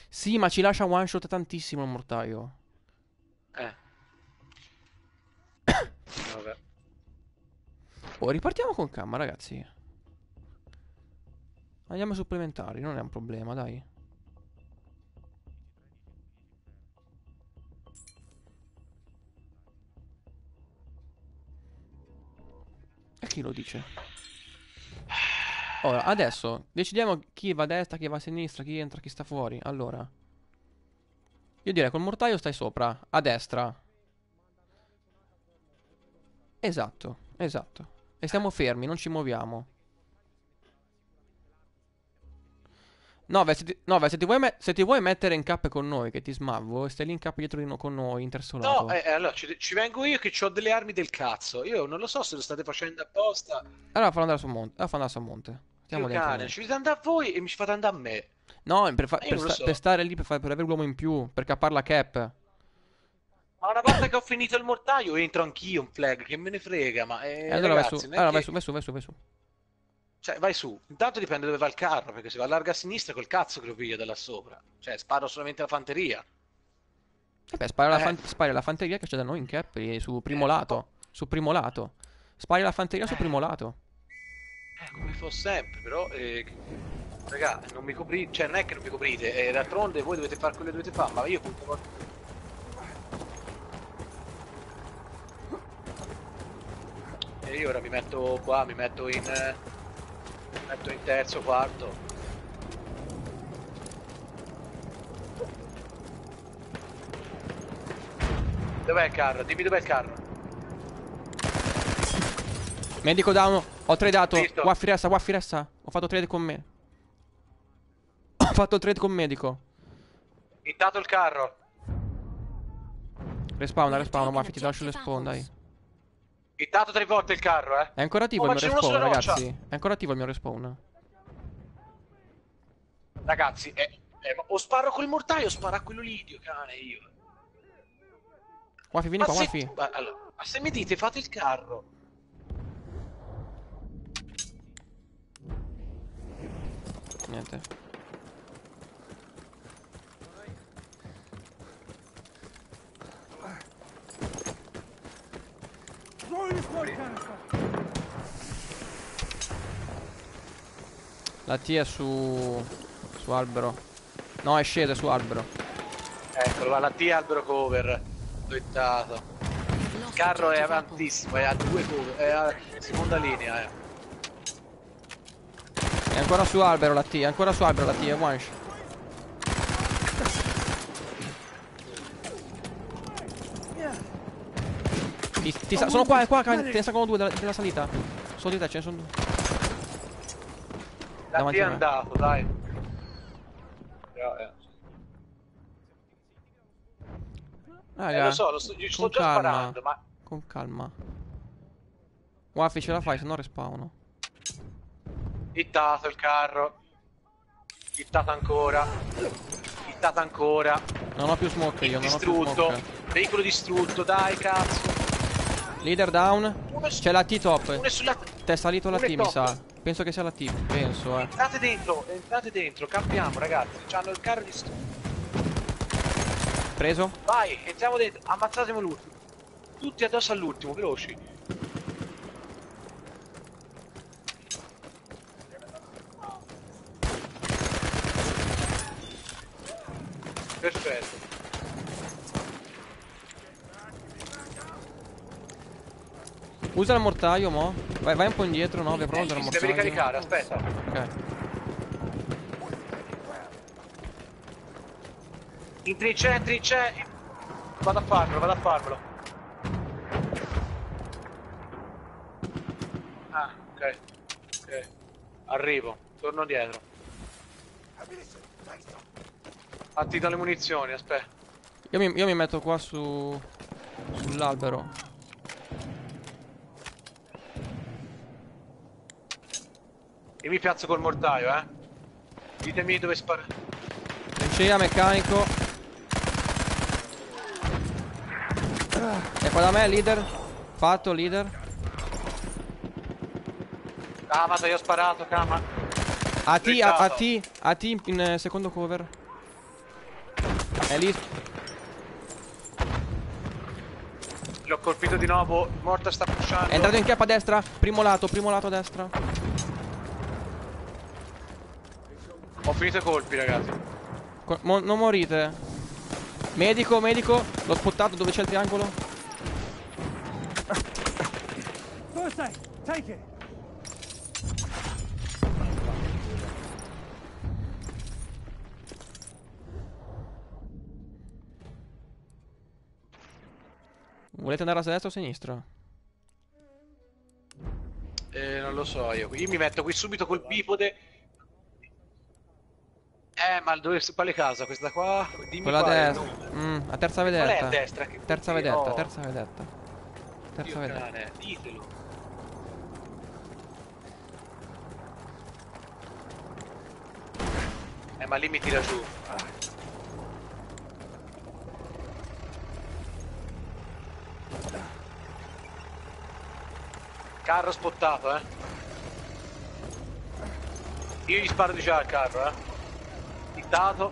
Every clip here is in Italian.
Sì, ma ci lascia one shot tantissimo il mortaio. Eh, vabbè. Oh, ripartiamo con calma, ragazzi. Andiamo ai supplementari, non è un problema, dai. E chi lo dice? Ora, adesso decidiamo chi va a destra, chi va a sinistra, chi entra, chi sta fuori. Allora, io direi col mortaio stai sopra, a destra. Esatto, esatto. E stiamo fermi, non ci muoviamo. No, se ti vuoi, se ti vuoi mettere in cappe con noi, che ti smavvo, stai lì in cappe dietro di con noi, No, intersolato. allora ci vengo io che ho delle armi del cazzo. Io non lo so se lo state facendo apposta. Allora fallo andare sul monte. Allora fallo andare sul monte. Dio Stiamo dentro cane, noi. ci fate andare a voi e mi ci fate andare a me. No, Ma io non lo per so. stare lì, per avere l'uomo in più, per cappare la cap. Ma una volta che ho finito il mortaio entro anch'io un flag, che me ne frega, ma E allora vai su. ragazzi, non è Allora vai che... su, vai su, vai su, vai su. Cioè, vai su. Intanto dipende dove va il carro, perché se va a larga a sinistra col cazzo che lo piglia da là sopra. Cioè, sparo solamente la fanteria. E beh, Eh, spari la fanteria che c'è da noi in cap su primo ma poi... lato. Su primo lato. Spari la fanteria su primo lato. come fa sempre, però... raga, non mi coprite... Cioè, non è che non mi coprite, d'altronde voi dovete fare quello che dovete fare, ma io... E io ora mi metto qua, mi metto in terzo, quarto. Dov'è il carro? Dimmi dov'è il carro. Medico down. Ho tradato. Visto? Qua a Firessa, qua a Firessa. Ho fatto trade con me. Ho fatto trade con medico. Intanto il carro. Respawna, We're respawna, taking Mafia, ti lascio le objective spawn, dai. apples. Intanto 3 volte il carro, eh. È ancora Oh, attivo il ma mio c'è uno respawn, sulla roccia. ragazzi. È ancora attivo il mio respawn. Ragazzi, ma o sparo col mortaio o sparo a quello lì, Dio cane, io. Wafi, vieni Ma qua, se... Wafi. allora, ma se mi dite fate il carro. Niente. La T è su albero. No, è scesa su albero. Eccolo, va la T albero cover. Twittato. Il Lost carro è objective apples. avantissimo, è a 2 cover, è a seconda linea, È ancora su albero la T, è ancora su albero la T, è one shot. Sono qua, è qua, te ne salgono due della salita. Sono di te, ce ne sono due. La T Davanti è a me. andato, dai. Raga, Lo so, gli sto con già calma. sparando, ma... Con calma. Wafi ce la fai, se no respawno. Hittato il carro. Hittato ancora. Hittato ancora. Non ho più smoke io, non ho più Distrutto. smoke. Veicolo distrutto, dai cazzo. Leader down. Uno C'è la T top. uno è sulla... T'è salito la uno T, è mi top. sa. Penso che sia la T, penso, Entrate dentro, campiamo ragazzi. C'hanno il carro distrutto. Preso? Vai, entriamo dentro, ammazzatemi l'ultimo. Tutti addosso all'ultimo, veloci. Perfetto. Usa il mortaio, mo. Vai un po' indietro, no? Provo a usare il Si deve mortaio. ricaricare, aspetta. Ok. In trincea. Vado a farmelo, vado a farmelo. Ah, ok. Ok. Arrivo, torno dietro. Attito le munizioni, aspetta. Io mi metto qua sull'albero. Io mi piazzo col mortaio, eh. Ditemi dove sparare. Trincea, meccanico. E qua da me, leader. Fatto, leader. Camata, io ho sparato, cama. A T in secondo cover. È lì. L'ho colpito di nuovo. Il mortar sta pushando. È entrato in cap a destra. Primo lato a destra. Ho finito i colpi, ragazzi. Non morite. Medico. L'ho spottato dove c'è il triangolo. First aid, take it. Volete andare a destra o a sinistra? Non lo so io. Io mi metto qui subito col bipode. Ma dove quale casa? Questa qua? Dimmi Quella a quale. destra. A terza Qual è vedetta. a destra? Che Terza vuol dire? vedetta, Oh, terza vedetta. Terza Dio vedetta. cane, ditelo. Ma lì mi tira giù. Carro spottato, Io gli sparo di già al carro, Hittato.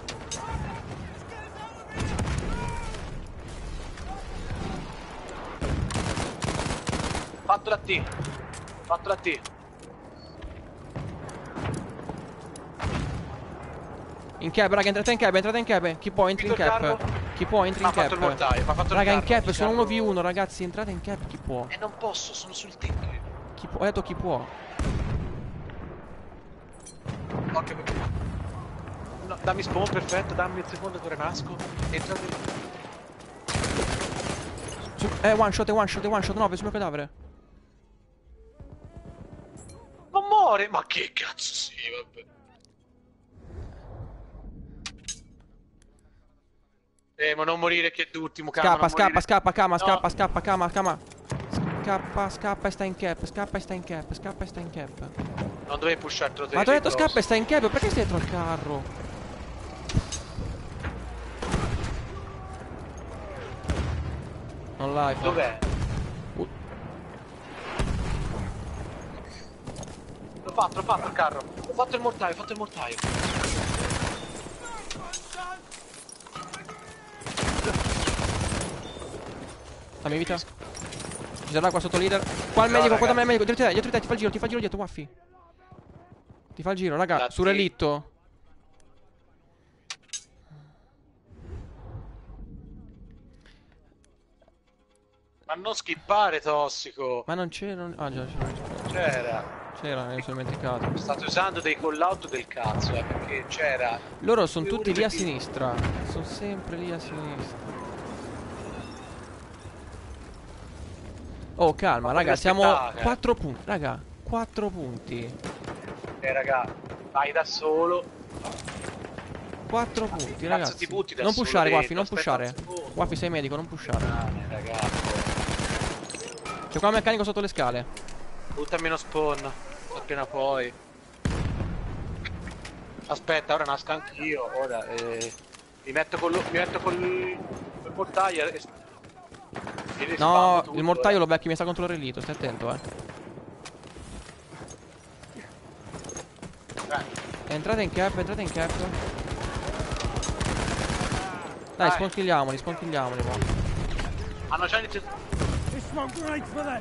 Fatto la T. Fatto la T. In cap, raga, entrate in cap. Chi può entri in Finito il cap. carro? Chi può entri in Ma ha fatto il cap. mortaio, ma ha fatto il Raga, in carro, cap, il sono carro. 1v1, ragazzi, entrate in cap, chi può. Non posso, sono sul tetto io. Chi può? Ho detto chi può. Occhio perché. No, dammi spawn, perfetto, dammi il secondo che renasco. Entrate. One shot, 9 sul mio cadavere. Non muore! Ma che cazzo sì, vabbè. Ma non morire che è l'ultimo, Scappa, Kama, No. Scappa e sta in cap. Non dovevi pushare troppo. Ma ti ho detto scappa e sta in cap, perché stai dietro al carro? Non l'hai fatto. Dov'è? L'ho fatto il carro. Ho fatto il mortaio, Dammi vita. Ci sarà qua sotto leader. Qua il medico, qua da me il medico. Dietro di te, ti fa il giro dietro, Waffi. Ti fa il giro, raga, La su T. relitto. Ma non skippare, tossico. Ma non c'era. Ah già, C'era. mi sono dimenticato. State usando dei call out del cazzo, perché c'era. Loro sono tutti lì a Sì. sinistra. Sono sempre lì a sinistra. Oh, calma, Ma raga, come siamo aspettate? 4 punti. Raga, 4 punti. Raga, vai da solo. 4 punti, Cazzo, ragazzi. ti butti da Non solo pushare, Waffi, dentro, non aspetta pushare. un secondo. Waffi, sei medico, non pushare. Ragazzi. C'è qua un meccanico sotto le scale. Buttami uno spawn. Appena poi. Aspetta, ora nasco anch'io. Ora, mi metto col mortaio e No, tutto, il mortaio lo becchi, mi sta contro il relitto, stai attento, Entrate in cap. Dai, sconchigliamoli qua. Hanno già iniziato. This smoke grenade for them.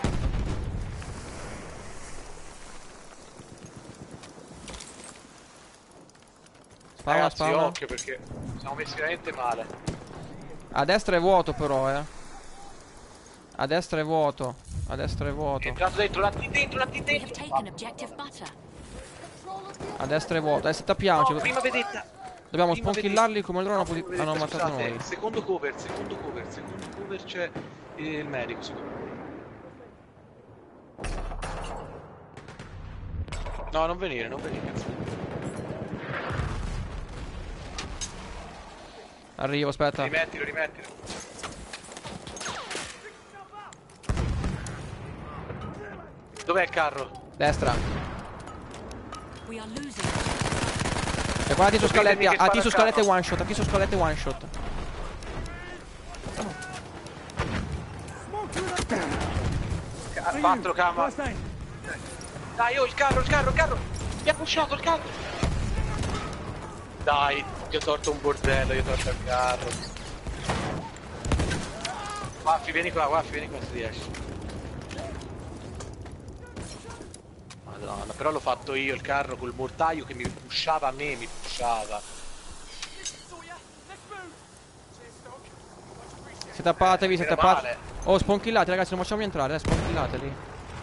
Ragazzi, Spawna. occhio perché siamo messi veramente male. A destra è vuoto però, A destra è vuoto. È entrato dentro, la T We have dentro. taken objective butter. A destra è vuoto. Tappiamoci. No, prima vedetta. Dobbiamo prima spawn-killarli come loro prima vedetta, hanno ammazzato scusate, noi. Secondo cover c'è il medico, secondo me. No, non venire, cazzo. Arrivo, aspetta. Rimettilo. Dov'è il carro? Destra. We are losing. E qua dietro scaletti. che spara Ti su il scalette carro. one shot. Ha 4 cama. First aid. Dai, il carro. Mi ha pushato il carro. Dai, ti ho torto un bordello, io ho torto il carro. Guaffi, vieni qua se riesci. Madonna, però l'ho fatto io il carro col mortaio che mi pushava a me, mi pushava. Se tappatevi, se meno tappate. male. Oh, sponchillate ragazzi, non facciamo entrare, sponchillate lì.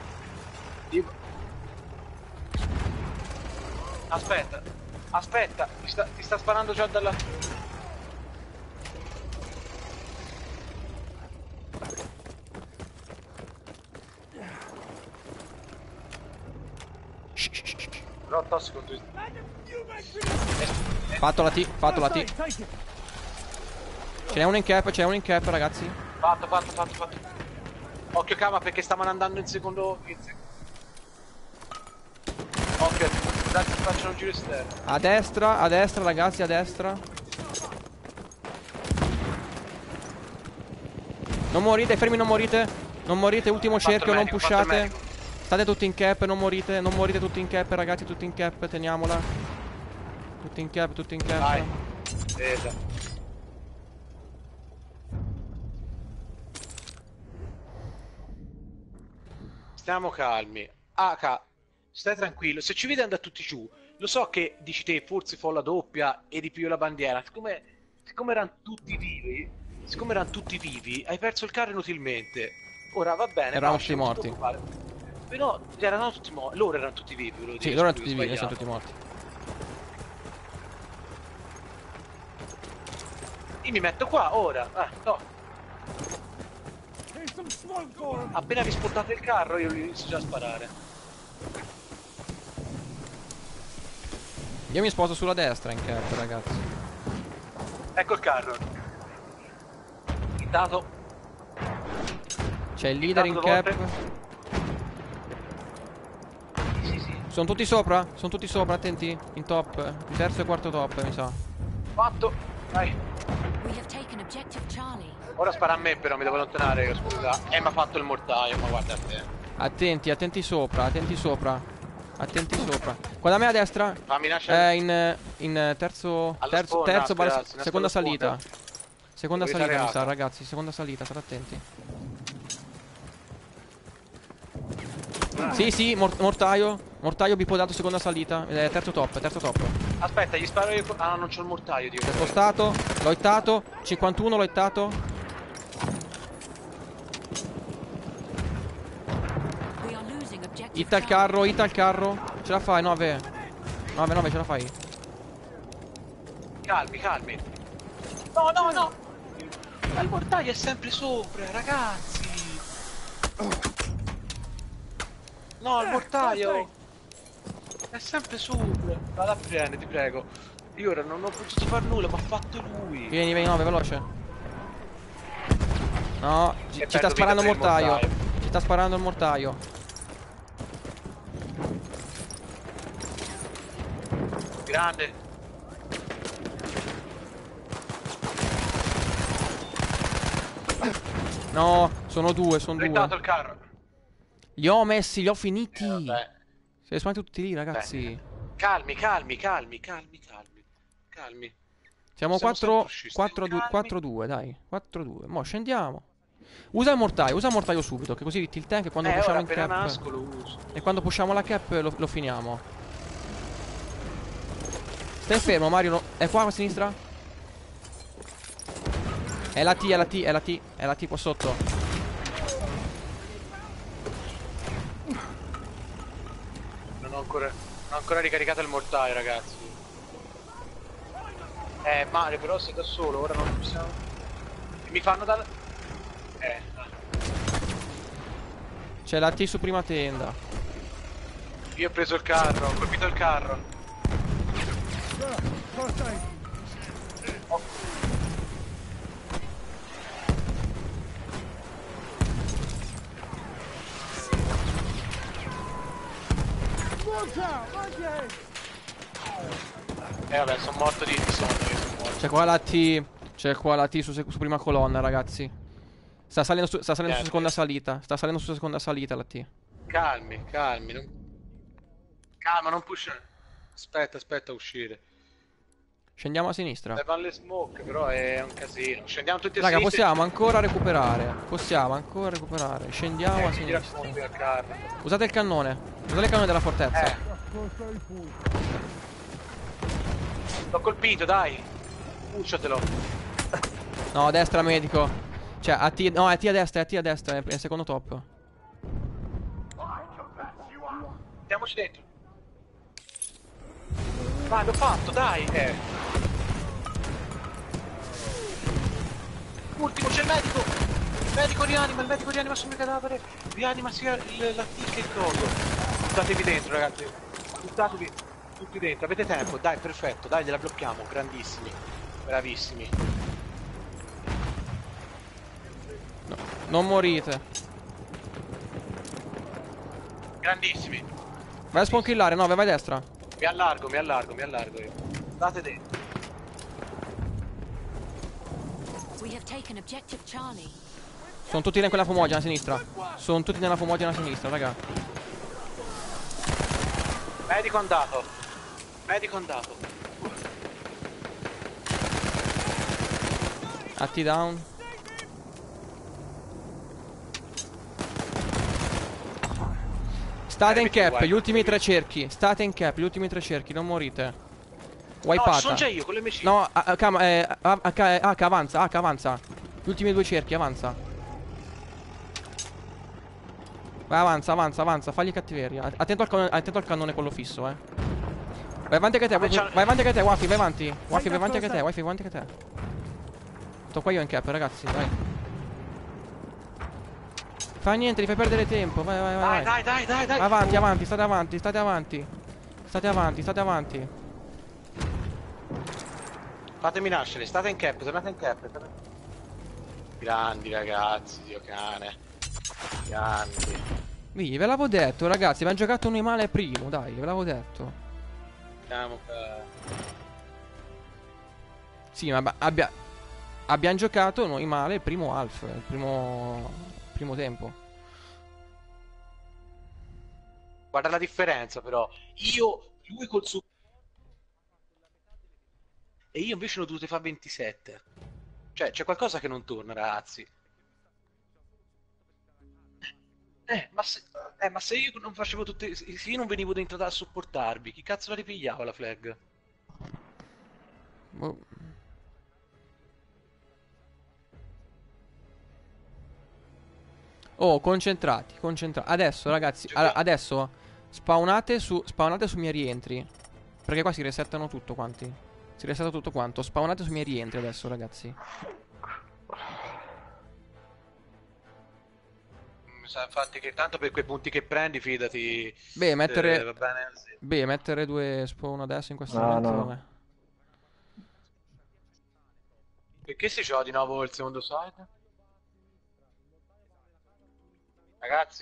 Aspetta, ti sta sparando già dalla... Però tossico tu... Fatto la T, fatto la First T. aid, take it. Ce n'è uno in cap ragazzi. Fatto. Occhio Kama perché stavano andando in secondo... Occhio, dai che facciano un giro esterno. A destra ragazzi, a destra. Non morite, fermi, non morite. Non morite, ultimo Fatto il cerchio, non medico, fatto il pushate. medico. State tutti in cap, non morite tutti in cap ragazzi, tutti in cap, teniamola. Tutti in cap, tutti in cap. Vai. Veda. Stiamo calmi. Stai tranquillo. Se ci vedi andare tutti giù, lo so che dici te forse fo la doppia e ripiglio la bandiera. Siccome erano tutti vivi, hai perso il carro inutilmente. Ora va bene. Erano lascia, tutti non ti morti. preoccupare. Però erano tutti morti. Loro erano tutti vivi, volevo Sì, dire. loro erano scusi, tutti vivi, sono sbagliato. tutti morti. Io mi metto qua ora. No. Here's some smoke for him. Appena vi spottate il carro, io li inizio già a sparare. Io mi sposto sulla destra in cap ragazzi. Ecco il carro. Dato. C'è il leader in Due cap. volte. Sì. Sono tutti sopra? Sono tutti sopra, attenti. In top. Terzo e quarto top, mi sa. Fatto. Dai. We have taken objective Charlie. Ora spara a me però, mi devo allontanare io, scusa. Mi ha fatto il mortaio, ma guarda a te. Attenti sopra, attenti sopra. Qua da me a destra. Fammi nascere. In terzo. Alla Terzo, sponda, terzo ragazzi, nascondo seconda alla sponda. salita. Seconda Dove salita mi tagliata? sa, ragazzi. Seconda salita, state attenti. Sì, mortaio. Mortaio bipodato, seconda salita. Terzo top. Aspetta, gli sparo io. Ah, non c'ho il mortaio, Dio. Si è spostato. L'ho hittato. 51 l'ho hittato. We are losing objective Hitta il carro. Ce la fai, 9, ce la fai. Calmi. No. Il mortaio è sempre sopra, ragazzi. No, il mortaio è sempre sopra. Vado a prendere, ti prego. Io ora non ho potuto far nulla, ma ha fatto lui. Vieni, 9, veloce. No, ci perdo sta vita sparando il per il mortaio. mortaio. Ci sta sparando il mortaio. Grande. No, sono due. Ho rettato il carro. Li ho messi, li ho finiti. Vabbè. Siete sparati tutti lì, ragazzi. Calmi. Siamo Siamo sempre 4 usciti, 4-2, dai. 4-2. Mo' scendiamo. Usa il mortaio subito, che così il tank quando pushiamo ora in appena cap. nasco lo uso. E quando pushiamo la cap lo finiamo. Stai fermo, Mario. È qua a sinistra? È la T qua sotto. Non ho ancora ricaricato il mortaio, ragazzi. Mario, però sei da solo, ora non possiamo. Mi fanno dal. C'è la T su prima tenda. Io ho preso il carro, ho colpito il carro. First aid. Smoke's out. Right your head. Vabbè, sono morto di sonno, io sono morto. C'è qua la T su prima colonna, ragazzi. Sta salendo su seconda salita. Sta salendo su seconda salita la T. Calmi. Calma, non pushare. Aspetta a uscire. Scendiamo a sinistra. Levano le smoke, però è un casino. Scendiamo tutti a Raga, sinistra. possiamo ancora recuperare. Possiamo ancora recuperare. Scendiamo a Tira sinistra. fuori al carro. Usate il cannone. Usate il cannone della fortezza. L'ho colpito, dai. Pucciatelo. No, a destra medico. Cioè, a T. No, è T a destra, è T a destra. È il secondo top. Andiamoci dentro. Vai, l'ho fatto, dai. Ultimo, c'è il medico. Il medico rianima sul mio cadavere. Rianima sia la tic e il coso. Buttatevi dentro, ragazzi. Buttatevi tutti dentro. Avete tempo, dai, perfetto. Dai, gliela blocchiamo. Grandissimi. Bravissimi. No, non morite. Grandissimi. Vai a spawn-killare, no, vai a destra. Mi allargo io. State dentro. We have taken objective Charlie. Sono tutti in quella fumogena a sinistra. Sono tutti nella fumogena a sinistra, raga. Medico andato. AT down. State in cap, gli ultimi 3 cerchi. State in cap, gli ultimi 3 cerchi, non morite. No, ci Wipeata. sono già io con le MC. No, H avanza. Gli ultimi 2 cerchi, avanza. Vai, avanza, fagli cattiveria. Attento al cannone quello fisso, Vai avanti anche te, Waffy, vai avanti. Waffy, vai avanti anche te. Sto qua io in cap, ragazzi, vai. Fa niente, li fai perdere tempo, vai. Dai. Avanti, state avanti. Fatemi nascere, state in cap, tornate in cap. Grandi ragazzi, Dio cane. Grandi. Ve l'avevo detto, ragazzi, abbiamo giocato noi male primo, dai, ve l'avevo detto. Andiamo Sì, ma abbiamo giocato noi male il primo half, il primo tempo. Guarda la differenza però. Lui col suo... E io invece ne ho dovute fare 27. Cioè, c'è qualcosa che non torna, ragazzi. Ma se io non facevo tutte... Se io non venivo dentro a supportarvi, chi cazzo la ripigliava la flag? Boh. Oh, concentrati. Adesso, ragazzi, adesso spawnate su miei rientri. Perché qua si resettano tutto quanti. Si resetta tutto quanto. Spawnate sui miei rientri adesso, ragazzi. Infatti che tanto per quei punti che prendi, fidati. Beh, mettere va bene così. Beh, mettere 2 spawn adesso in questo No, momento, no. vabbè. Perché si gioca di nuovo il secondo side? Ragazzi,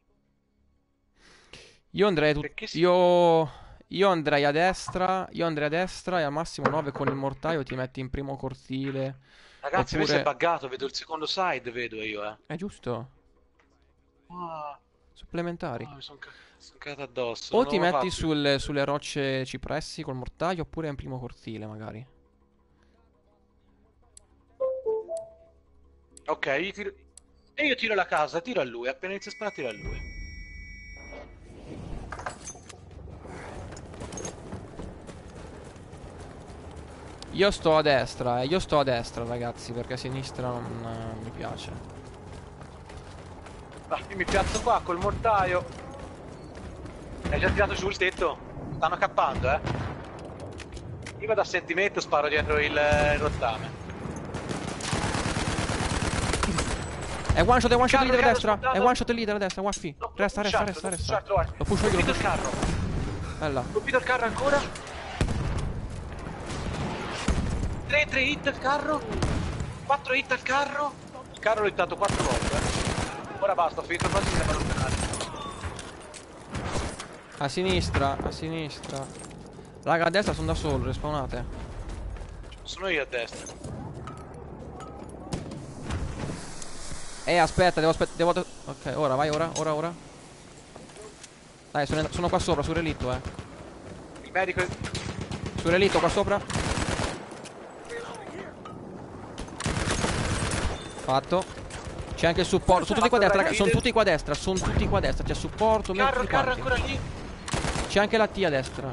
Io andrei perché si... io andrei a destra. Io andrei a destra e al massimo 9 con il mortaio ti metti in primo cortile. Ragazzi, questo è Oppure... buggato, vedo il secondo side, vedo io, È giusto. Ah, Supplementari. mi sono cagato addosso. O non ti l'avevo metti fatto. sulle rocce cipressi col mortaio, oppure in primo cortile, magari. Ok, io tiro... E io tiro la casa, tiro a lui, appena inizio a sparare tiro a lui. Io sto a destra, ragazzi, perché a sinistra non mi piace. Ah, io mi piazzo qua col mortaio. Hai già tirato giù il tetto? Stanno cappando, Io vado a sentimento, sparo dietro il rottame. È one shot lì Carro, dalla carro, destra. smontato. È one shot lì dalla destra, Waffy. Resta. Lo pusho io, Colpito il carro. Bella. Colpito il carro ancora. 3 hit al carro. 4 hit al carro. Il carro l'ho hittato 4 volte. Ora basta, ho finito quasi di allontanare. A sinistra. Raga, a destra sono da solo, respawnate. Sono io a destra. Aspetta, devo... Ok, ora, vai, ora. Dai, sono qua sopra, sul relitto, Il medico... Sul relitto, qua sopra. Fatto. C'è anche il supporto. Sono tutti qua a destra, raga. Sono tutti qua a destra. Sono tutti qua a destra. C'è supporto. Carro, carro ancora lì. C'è anche la T a destra.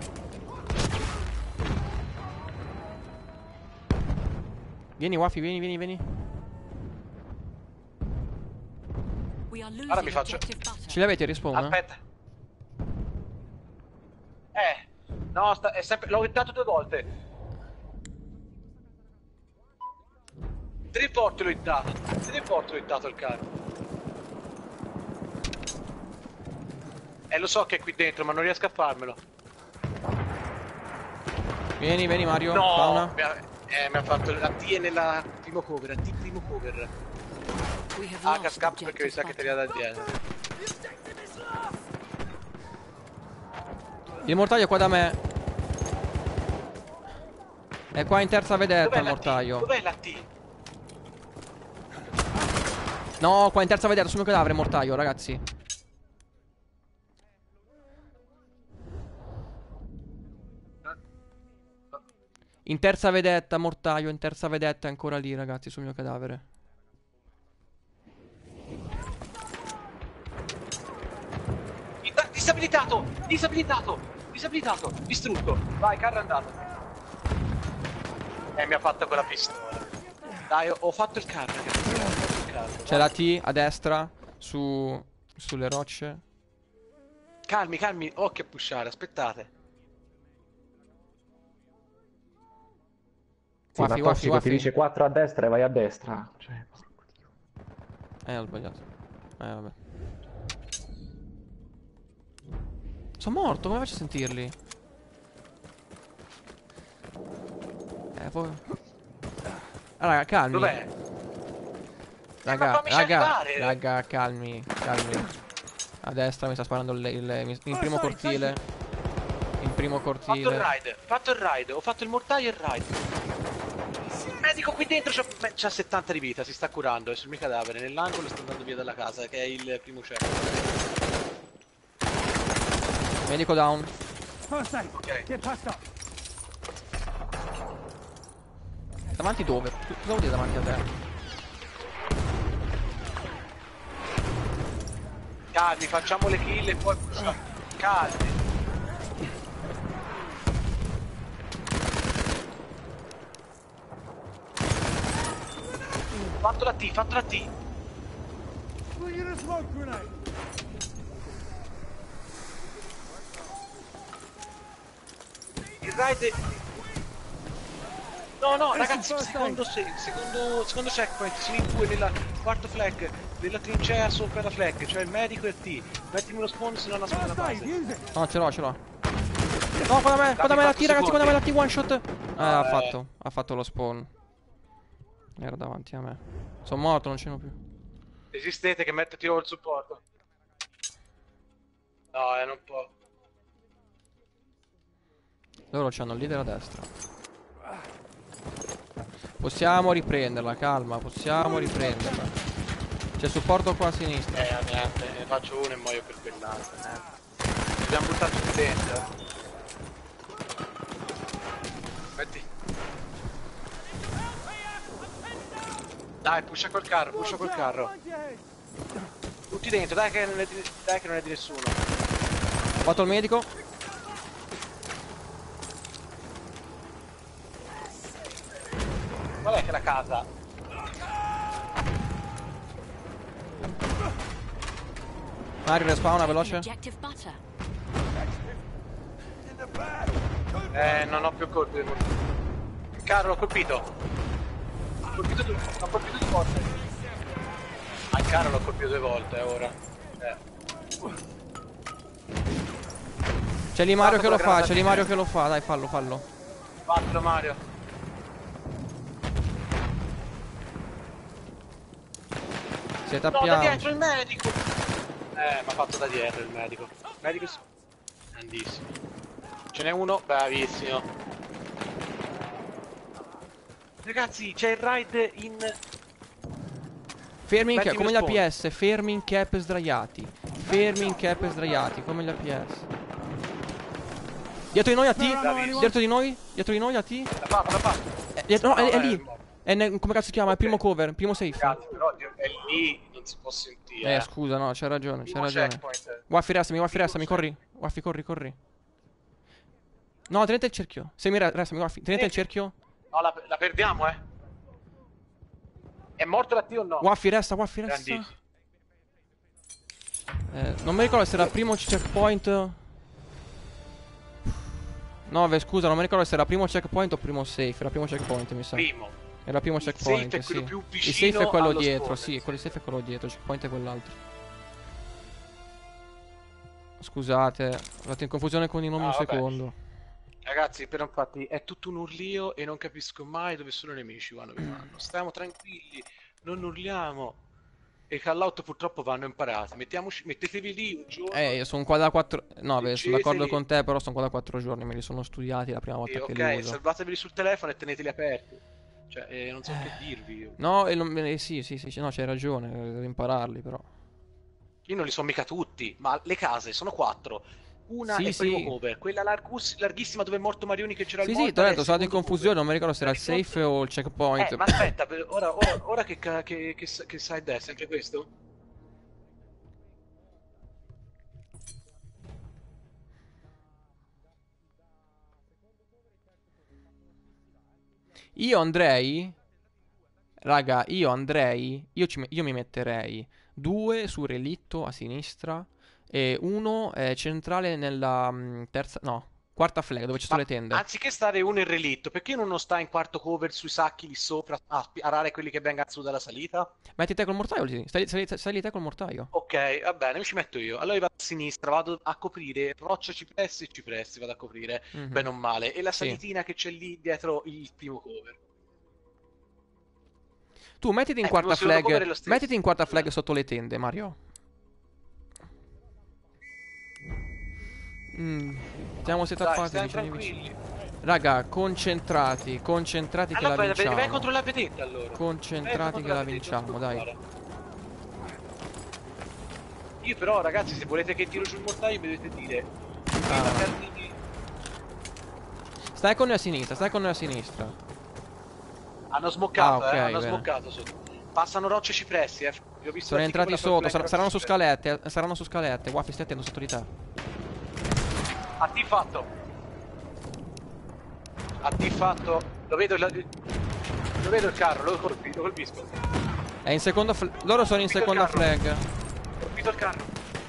Vieni, Wafi, vieni. We are Ora mi losing faccio. objective butter. Ce li avete il respawn? Aspetta. No, è sempre. L'ho hittato 2 volte. 3 volte l'ho hittato. 3 volte l'ho hittato il carro. Lo so che è qui dentro, ma non riesco a farmelo. Vieni, Mario. No, Fauna. mi ha fatto la T nella primo cover, la T primo cover. We have H lost scappa perché mi sa che ti objective arriva da dietro. Il mortaio è qua da me. È qua in terza vedetta Dov'è il la T? mortaio. Dov'è la T? No, qua in terza vedetta sul mio cadavere mortaio, ragazzi. In terza vedetta, mortaio, in terza vedetta è ancora lì, ragazzi, sul mio cadavere. Disabilitato! Distrutto! Vai, carro è andato. Mi ha fatto quella pistola. Dai, ho fatto il carro, ragazzi. C'è la T a destra, sulle rocce. Calmi, occhio a pushare, aspettate. Sì, ma Tossico Wafi. ti dice 4 a destra e vai a destra. Cioè, Ho sbagliato. Vabbè. Sono morto, come faccio a sentirli? Poi... raga, calmi. Dov'è? Ma fammici arrivare! Raga, calmi. A destra mi sta sparando in primo cortile. In primo cortile. Fatto il ride, ho fatto il mortaio e il ride. Il medico qui dentro c'ha 70 di vita, si sta curando, è sul mio cadavere, nell'angolo sta andando via dalla casa, che è il primo check. Medico down. First aid. Ok. Get patched up. Davanti dove? Cosa vuol dire davanti a te? Calmi, facciamo le kill e poi pushiamo. Calmi. Fatto la T. Bring in a smoke grenade. Il ride. No, ragazzi, secondo checkpoint, sono in 2 nella quarto flag, nella trincea sopra la flag, cioè il medico e il T. Mettimi lo spawn se non nascondo la First aid. base. Use it. No, ce l'ho. No, qua da me la T, ragazzi, qua da me la T, one shot. Ha fatto lo spawn. Era davanti a me. Sono morto, non ce n'ho più. Resistete che mettiti il supporto. No, non può. Loro c'hanno il leader a destra. Possiamo riprenderla, calma, possiamo riprenderla. C'è supporto qua a sinistra. Niente, ne faccio uno e muoio per quell'altro. Dobbiamo buttare tutti dentro. Metti. Dai, pusha col carro. Find your head. Tutti dentro, dai che non è di nessuno. Ho fatto il medico. Qual è che è la casa? Mario respawna veloce. objective butter. Non ho più colpi. Carro, l'ho colpito. L'ho colpito 2 volte. Il carro l'ho colpito 2 volte ora. C'è lì Mario che lo fa, dai, fallo. Fatelo Mario. Siete No, da appiato. dietro il medico! Mi ha fatto da dietro il medico. Grandissimo. Ce n'è uno, bravissimo. Ragazzi, c'è il ride in... Fermi in cap, Mettimi come gli lo APS, fermi in cap sdraiati. Fermi in cap sdraiati, come gli APS. Dietro di noi a T. Dietro di noi a T. La fa. No, è lì. Come cazzo si chiama? Il primo cover, primo safe. Ragazzi, però è lì, non si può sentire. Scusa, no, c'hai ragione, c'hai Primo ragione. checkpoint. Waffi, restami, corri. Waffi, corri. No, tenete il cerchio. Restami, Waffi, tenete il cerchio. No, la perdiamo, eh. È morto la T o no? Waffi, resta. Grandissimo. Non mi ricordo se era il primo checkpoint. No, scusa, non mi ricordo se era primo checkpoint o primo safe. Era primo checkpoint, mi sa. Era primo checkpoint. Il safe è quello sì. più Il vicino safe è quello allo dietro, spawn. sì, quello safe è quello dietro, il checkpoint è quell'altro. Scusate, ho fatto in confusione con i nomi un vabbè. secondo. Ragazzi, però infatti è tutto un urlio e non capisco mai dove sono i nemici quando vi fanno. Stiamo tranquilli, non urliamo. E i call out purtroppo vanno imparati. Mettetevi lì un giorno. Sono qua da 4. No, beh, sono d'accordo Leggeteli. con te, però sono qua da 4 giorni, me li sono studiati la prima volta che li Ok, uso. salvateveli sul telefono e teneteli aperti. Cioè, non so che dirvi. No, sì, no, c'hai ragione, devo impararli però. Io non li so mica tutti, ma le case sono 4. Una Sì, è primo sì. cover, quella larghissima dove è morto Marioni che c'era Sì, il sì, morto. ti ho è detto, il sono andato in secondo confusione, non cover. mi ricordo se era il safe o il checkpoint. Ma aspetta, ora che side è sempre questo? Io andrei. Raga, io mi metterei 2 su relitto a sinistra e 1 centrale nella terza, no, quarta flag dove ci sono le tende. Anziché stare uno in relitto, perché uno non sta in quarto cover sui sacchi lì sopra a sparare quelli che vengono su dalla salita? Metti te col mortaio lì, stai lì te col mortaio. Ok, va bene, mi ci metto io. Allora io vado a sinistra, vado a coprire roccia cipressi e cipressi, vado a coprire, Mhm. bene o male. E la Sì. salitina che c'è lì dietro il primo cover. Tu mettiti in lo quarta secondo cover è flag, lo stesso. mettiti in quarta flag sotto le tende, Mario. Siamo Dai, setuppati stiamo vicini vicini. tranquilli. Raga, concentrati che la Vai vinciamo. contro la vedetta allora. Concentrati che la vinciamo, dai. Io però ragazzi, se volete che tiro sul mortaio mi dovete dire. Stai con noi a sinistra, Hanno smoccato, ok, hanno bene. smoccato sotto. Passano rocce cipressi, Li ho visto Sono entrati articolare sotto, per saranno su cipressi. scalette. Waffi, stai attento sotto di te. AT fatto. AT fatto. Lo vedo il carro, lo colpisco. È in seconda loro sono in Colpito il seconda carro. flag. Colpito il carro.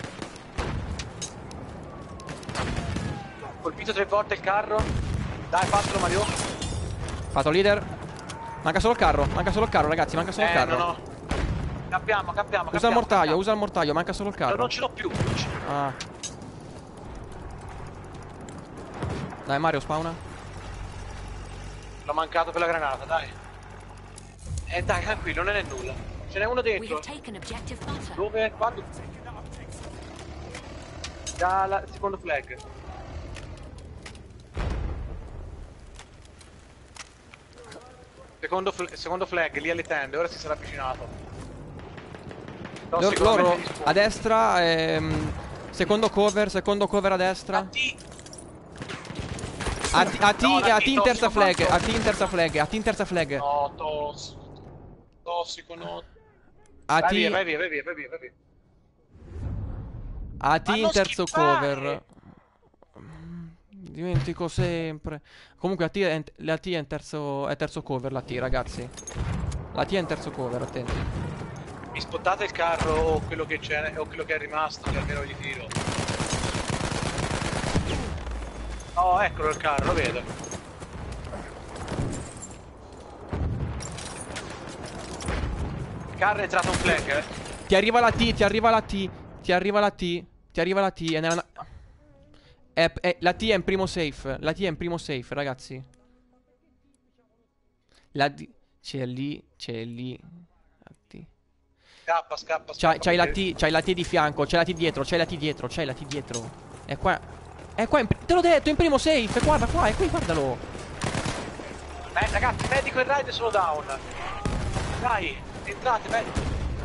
Colpito 3 volte il carro. Dai, fatelo Mario. Fatto leader. Manca solo il carro, ragazzi, manca solo il carro. No. Campiamo. Usa il mortaio, manca solo il carro. Non ce l'ho più. Ah. Dai Mario, spawna. L'ho mancato per la granata, dai. Dai, tranquillo, non è nulla. Ce n'è uno We dentro. have taken objective butter. Dove? Quando? Dal secondo flag. Secondo flag, lì alle tende, ora si sarà avvicinato. No, Loro mi risponde. a destra, secondo cover a destra. A T No, e a T in tossico, terza flag, fatto. a T in terza flag. No, tossico, no. A Vai T, via. a T Ma in non terzo schiffare! cover. Dimentico sempre. Comunque la T è in terzo cover, la T, ragazzi. La T è in terzo cover, attenti. Mi spottate il carro o quello che c'è o quello che è rimasto, che almeno gli tiro. Oh, eccolo il carro, lo vedo. Il carro è entrato un flag, eh. Ti arriva la T, è nella. La T è in primo safe. Ragazzi. C'è lì. La T. Scappa. C'hai la T di fianco, c'hai la T dietro. È qua. Te l'ho detto, in primo safe. Guarda qua, è qui, guardalo. Ragazzi, medico e ride sono down. Dai, entrate, medico.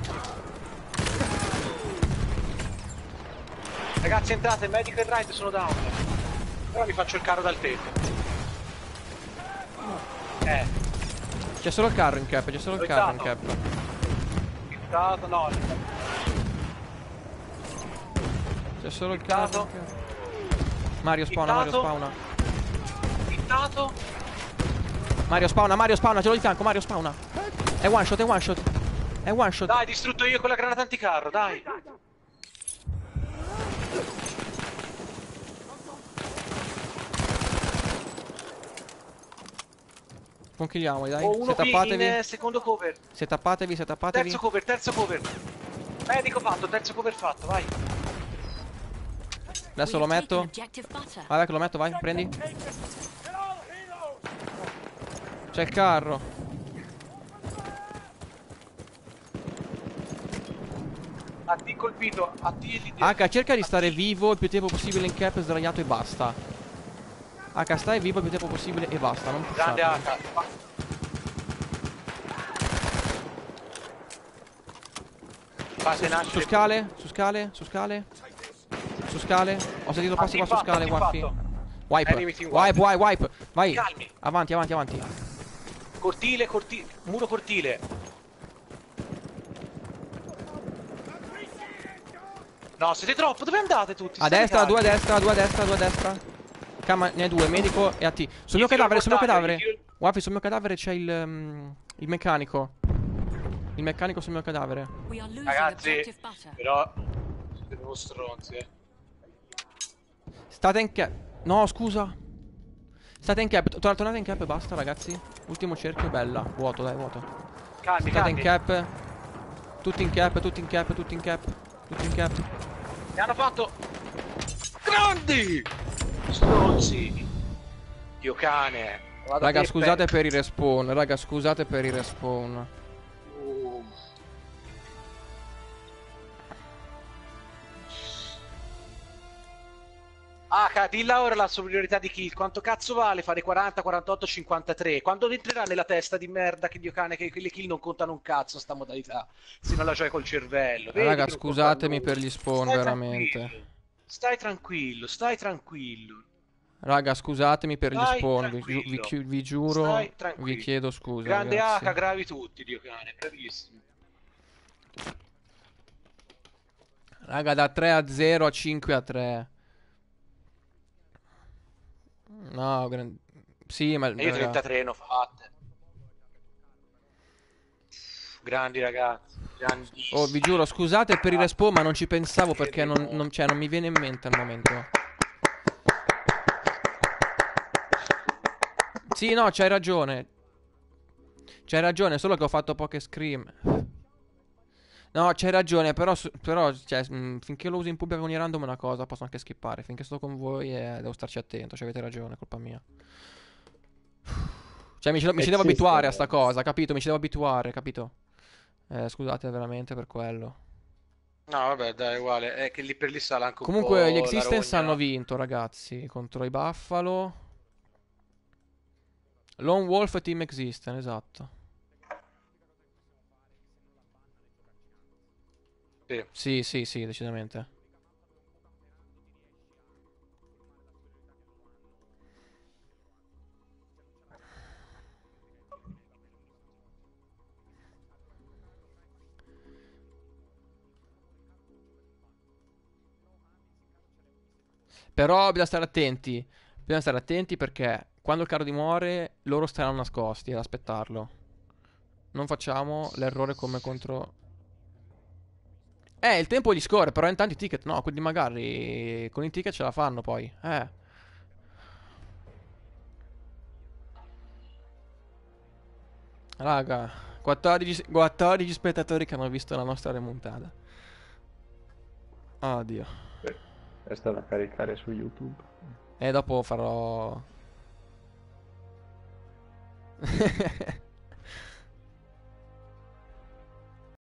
Ragazzi, entrate, medico e ride sono down. Ora mi faccio il carro dal tetto. C'è solo il carro in cap, c'è solo il carro in cap. Hittato, no. C'è solo il carro in cap. Mario spawna, Mario Hittato. spawna. Hittato. Mario spawna, ce l'ho di fianco, Mario spawna. È one shot, è one shot. È one shot. Dai, distrutto io con la granata anticarro, dai. Conchigliamoli, dai. Ho uno Se qui tappatevi. in secondo cover. Se tappatevi, se tappatevi. Terzo cover. Medico fatto, terzo cover fatto, vai. Adesso We lo have taken metto. objective butter. Vai che lo metto, vai, prendi. C'è il carro. A T colpito, a T lì dietro. H, cerca di stare vivo il più tempo possibile in cap, sdraiato e basta. H, stai vivo il più tempo possibile e basta, non Grande pushate. H. Fase nascere. Su scale, su scale, su scale. Su scale. Ho sentito passi qua su Antifatto, scale, Waffi. antifatto. Wipe, Enemy team wipe. wipe. Vai. Calmi. Avanti, avanti, avanti. Cortile, muro cortile. No, siete troppo, dove andate tutti? A State destra, calmi. due a destra, due a destra, due a destra. Camma, ne hai due, medico e a T. Sul mio Gli tiro cadavere, il sul mio mortaio, cadavere. gli tiro il- Waffi, sul mio cadavere c'è il meccanico. Il meccanico sul mio cadavere. We are losing Ragazzi, objective butter. però siete proprio stronzi, State in cap. No, scusa. State in cap. Tornate in cap e basta, ragazzi. Ultimo cerchio, bella. Vuoto, dai, vuoto. Calmi, State in calmi. cap. Tutti in cap, tutti in cap, tutti in cap. Tutti in cap. Mi hanno fatto grandi stronzi. Dio cane. Vado a Raga, te, scusate per i respawn. Raga, scusate per i respawn. Ah, dilla ora la superiorità di kill. Quanto cazzo vale fare 40, 48, 53? Quando entrerà nella testa di merda che Dio cane che le kill non contano un cazzo sta modalità? Se non la giochi col cervello. Vedi Raga, che non scusatemi conta per gli spawn, Stai veramente. tranquillo. Stai tranquillo, stai tranquillo. Raga, scusatemi per gli Stai spawn. tranquillo. Vi giuro. Stai tranquillo. Vi chiedo scusa. Grande ragazzi. H, gravi tutti, Dio cane, bravissimo. Raga, da 3-0 a 5-3. No, sì, ma E io raga, 33 ne ho fatte. Grandi ragazzi, grandissimi. oh, vi giuro, scusate per il respawn, ma non ci pensavo perché cioè, non mi viene in mente al momento. Sì, no, c'hai ragione. C'hai ragione, solo che ho fatto poche scream. No, c'hai ragione, però, cioè, finché lo uso in pubblico con i random è una cosa, posso anche skippare. Finché sto con voi devo starci attento, cioè avete ragione, è colpa mia. Cioè mi ci devo abituare a sta cosa, capito? Mi ci devo abituare, capito? Scusate veramente per quello. No, vabbè, dai, uguale. È che lì per lì sale anche un Comunque po' gli la Existence rogna. hanno vinto, ragazzi, contro i Buffalo. Lone Wolf e Team Existence, esatto. Sì. Sì, decisamente. Però bisogna stare attenti. Bisogna stare attenti perché quando il carro muore, loro staranno nascosti ad aspettarlo. Non facciamo l'errore come contro... il tempo gli scorre, però intanto i ticket no, quindi magari con i ticket ce la fanno poi. Raga, 14 spettatori che hanno visto la nostra remontata. Oddio. Resta da caricare su YouTube. E dopo farò...